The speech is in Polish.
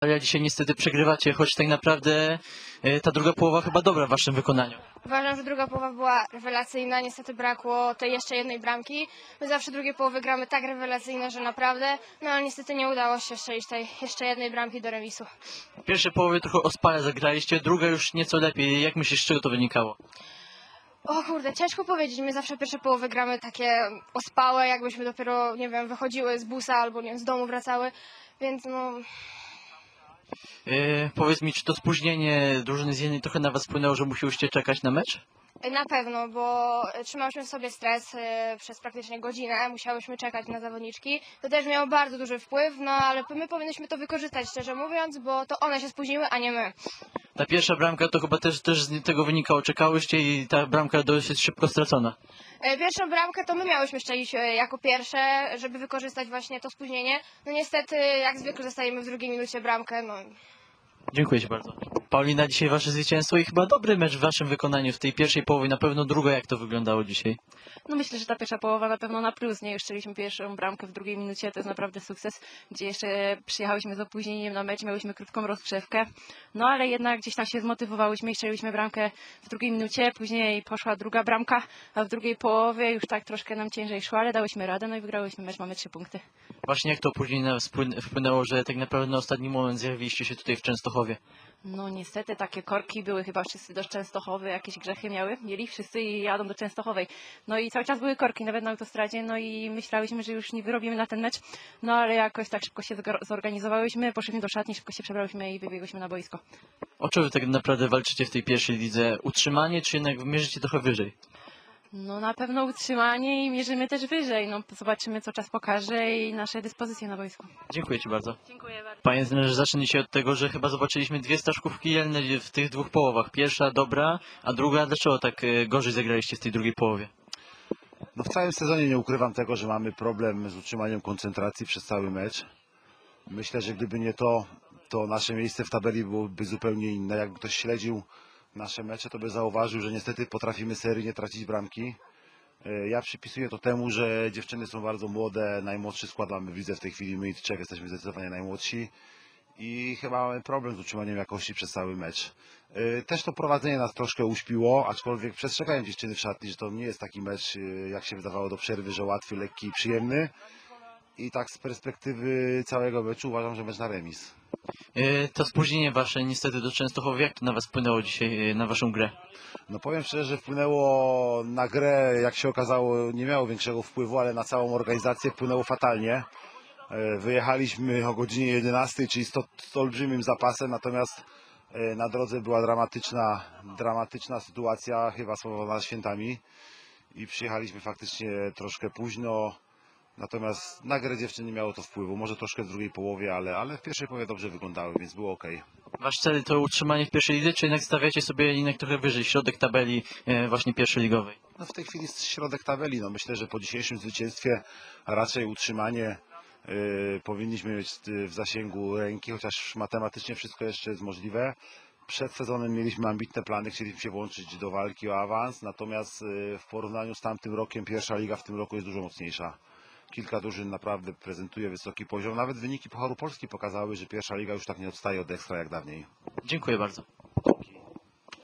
Ale dzisiaj niestety przegrywacie, choć tak naprawdę ta druga połowa chyba dobra w waszym wykonaniu. Uważam, że druga połowa była rewelacyjna, niestety brakło tej jeszcze jednej bramki. My zawsze drugie połowy gramy tak rewelacyjnie, że naprawdę, no ale niestety nie udało się strzelić tej jeszcze jednej bramki do remisu. W pierwszej połowie trochę ospale zagraliście, druga już nieco lepiej. Jak myślisz, z czego to wynikało? O kurde, ciężko powiedzieć, my zawsze pierwsze połowy gramy takie ospałe, jakbyśmy dopiero, nie wiem, wychodziły z busa albo nie wiem, z domu wracały, więc no... Powiedz mi, czy to spóźnienie drużyny z jednej trochę na was wpłynęło, że musieliście czekać na mecz? Na pewno, bo trzymałyśmy w sobie stres przez praktycznie godzinę, musiałyśmy czekać na zawodniczki. To też miało bardzo duży wpływ, no ale my powinnyśmy to wykorzystać, szczerze mówiąc, bo to one się spóźniły, a nie my. Ta pierwsza bramka to chyba też z tego wynikało. Czekałyście i ta bramka dosyć szybko stracona. Pierwszą bramkę to my miałyśmy strzelić jako pierwsze, żeby wykorzystać właśnie to spóźnienie. No niestety, jak zwykle dostajemy w drugiej minucie bramkę, no. Dziękuję ci bardzo. Paulina, dzisiaj wasze zwycięstwo i chyba dobry mecz w waszym wykonaniu w tej pierwszej połowie. Na pewno druga, jak to wyglądało dzisiaj? No myślę, że ta pierwsza połowa na pewno na plus, nie? Już strzeliśmy pierwszą bramkę w drugiej minucie, to jest naprawdę sukces, gdzie jeszcze przyjechałyśmy z opóźnieniem na mecz, miałyśmy krótką rozgrzewkę, no ale jednak gdzieś tam się zmotywowałyśmy i strzeliśmy bramkę w drugiej minucie, później poszła druga bramka, a w drugiej połowie już tak troszkę nam ciężej szło, ale dałyśmy radę, no i wygrałyśmy mecz, mamy 3 punkty. Właśnie jak to później na was wpłynęło, że tak naprawdę na ostatni moment zjawiliście się tutaj w Częstochowie? No niestety takie korki były, chyba wszyscy do Częstochowy jakieś grzechy mieli wszyscy i jadą do Częstochowej. No i cały czas były korki nawet na autostradzie, no i myślałyśmy, że już nie wyrobimy na ten mecz, no ale jakoś tak szybko się zorganizowałyśmy, poszliśmy do szatni, szybko się przebrałyśmy i wybiegłyśmy na boisko. O czym wy tak naprawdę walczycie w tej pierwszej lidze? Utrzymanie, czy jednak mierzycie trochę wyżej? No na pewno utrzymanie i mierzymy też wyżej, no zobaczymy co czas pokaże i nasze dyspozycje na boisku. Dziękuję ci bardzo. Dziękuję bardzo. Panie trenerze, zacznę się od tego, że chyba zobaczyliśmy dwie staszkówki jelne w tych dwóch połowach. Pierwsza dobra, a druga dlaczego tak gorzej zagraliście w tej drugiej połowie? No w całym sezonie nie ukrywam tego, że mamy problem z utrzymaniem koncentracji przez cały mecz. Myślę, że gdyby nie to, to nasze miejsce w tabeli byłoby zupełnie inne. Jakby ktoś śledził nasze mecze, to by zauważył, że niestety potrafimy seryjnie tracić bramki. Ja przypisuję to temu, że dziewczyny są bardzo młode, najmłodszy skład mamy w lidze w tej chwili, my i trzech jesteśmy zdecydowanie najmłodsi i chyba mamy problem z utrzymaniem jakości przez cały mecz. Też to prowadzenie nas troszkę uśpiło, aczkolwiek przestrzegałem dziewczyny w szatni, że to nie jest taki mecz, jak się wydawało do przerwy, że łatwy, lekki i przyjemny. I tak z perspektywy całego meczu uważam, że mecz na remis. To spóźnienie wasze niestety do Częstochowy, jak to na was wpłynęło dzisiaj, na waszą grę? No powiem szczerze, że wpłynęło na grę, jak się okazało, nie miało większego wpływu, ale na całą organizację wpłynęło fatalnie. Wyjechaliśmy o godzinie 11, czyli z olbrzymim zapasem, natomiast na drodze była dramatyczna sytuacja, chyba spowodowana świętami i przyjechaliśmy faktycznie troszkę późno. Natomiast na grę dziewczyn nie miało to wpływu, może troszkę w drugiej połowie, ale w pierwszej połowie dobrze wyglądały, więc było ok. Wasz cel to utrzymanie w pierwszej lidze, czy jednak stawiacie sobie jednak trochę wyżej, środek tabeli właśnie pierwszoligowej? No w tej chwili jest środek tabeli, no myślę, że po dzisiejszym zwycięstwie raczej utrzymanie powinniśmy mieć w zasięgu ręki, chociaż matematycznie wszystko jeszcze jest możliwe. Przed sezonem mieliśmy ambitne plany, chcieliśmy się włączyć do walki o awans, natomiast w porównaniu z tamtym rokiem pierwsza liga w tym roku jest dużo mocniejsza. Kilka drużyn naprawdę prezentuje wysoki poziom. Nawet wyniki Pucharu Polski pokazały, że pierwsza liga już tak nie odstaje od Ekstra jak dawniej. Dziękuję bardzo. Dzięki.